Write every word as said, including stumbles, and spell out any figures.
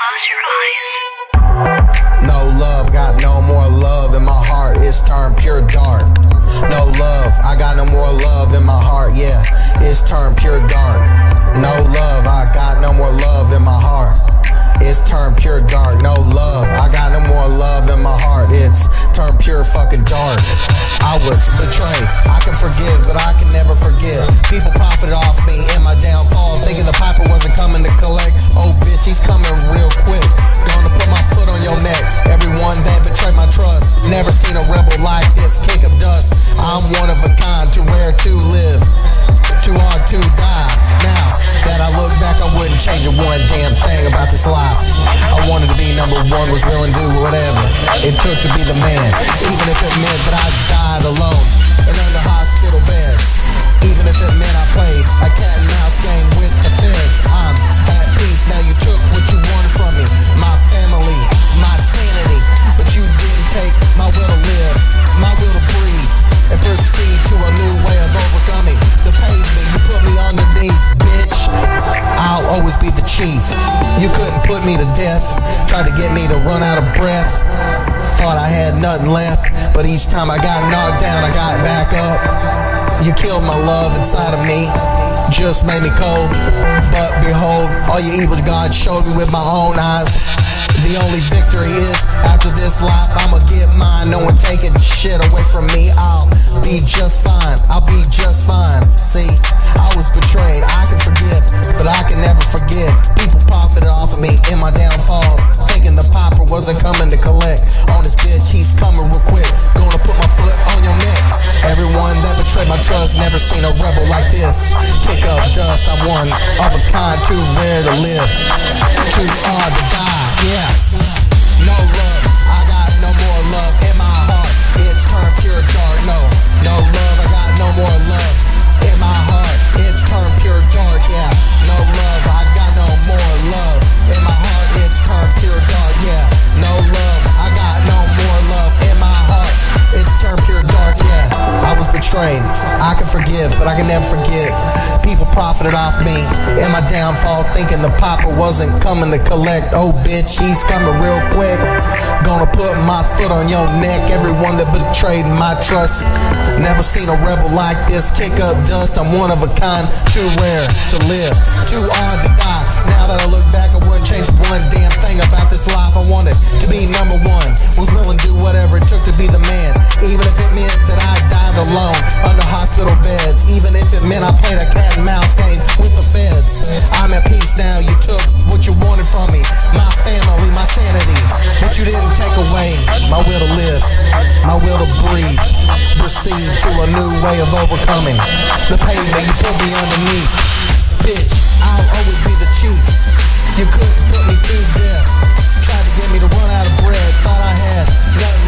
Close your eyes. No love, got no more love in my heart, it's turned pure dark. No love, I got no more love in my heart, yeah, it's turned pure dark. No love, I got no more love in my heart, it's turned pure dark. No love, I got no more love in my heart, it's turned pure fucking dark. I was betrayed, I can forgive, but I can never forget. People profited off me in my downfall, thinking the piper wasn't coming to collect. Oh bitch, he's coming real quick, gonna put my foot on your neck. Everyone that betrayed my trust, never seen a rebel like this kick of dust. I'm one of a kind, too rare to live, too hard to die. Now that I look back, I wouldn't change a one damn thing about this life. I wanted to be number one, was willing to do whatever it took to be the man, even if it meant that I died alone and under hospital beds. Even if it meant I played a cat and mouse game with the feds. I'm at peace, now you took what you wanted from me, my family, my sanity, but you didn't take my will to live, my will to breathe, and proceed to a new way of overcoming the pavement you put me underneath, bitch. I'll always be the chief. You couldn't put me to death, tried to get me to run out of breath. Thought I had nothing left, but each time I got knocked down, I got back up. You killed my love inside of me, just made me cold. But behold, all your evil God showed me with my own eyes. The only victory is, after this life, I'ma get mine. No one taking shit away from me. I'll be just fine, I'll be just fine. See, I was betrayed, I can forgive, but I can never forget. People profited off of me in my downfall, thinking the piper wasn't coming to collect. On this bitch, he's coming real quick, gonna put my foot on your neck. Everyone that betrayed my trust, never seen a rebel like this. Kick up dust, I'm one of a kind, too rare to live, too hard to die, yeah. No love, I got no more love in my heart, it's turned pure dark. No, no love, I got no more love in my heart, it's turned pure dark, yeah. No love, I got no more love in my heart, it's turned pure dark, yeah. No love, I got no more love in my heart, it's turned pure dark, yeah. I was betrayed, I can forgive, but I can never forget. People profited off me in my downfall, thinking the piper wasn't coming to collect. Oh bitch, he's coming real quick, gonna put my foot on your neck. Everyone that betrayed my trust, never seen a rebel like this. Kick up dust, I'm one of a kind, too rare to live, too hard to die. Now that I look back, I wouldn't change one damn thing about this life. I wanted to be number one, was willing to do whatever it took to be the man, even if it meant that I died alone under hospital beds, even if it meant I played a cat and mouse game with the feds. I'm at peace now, you took what you wanted from me, my family, my sanity, but you didn't take away my will to live, my will to breathe, proceed to a new way of overcoming the pavement you put me underneath. Bitch, I'll always be the chief. You couldn't put me to death, tried to get me to run out of bread, thought I had nothing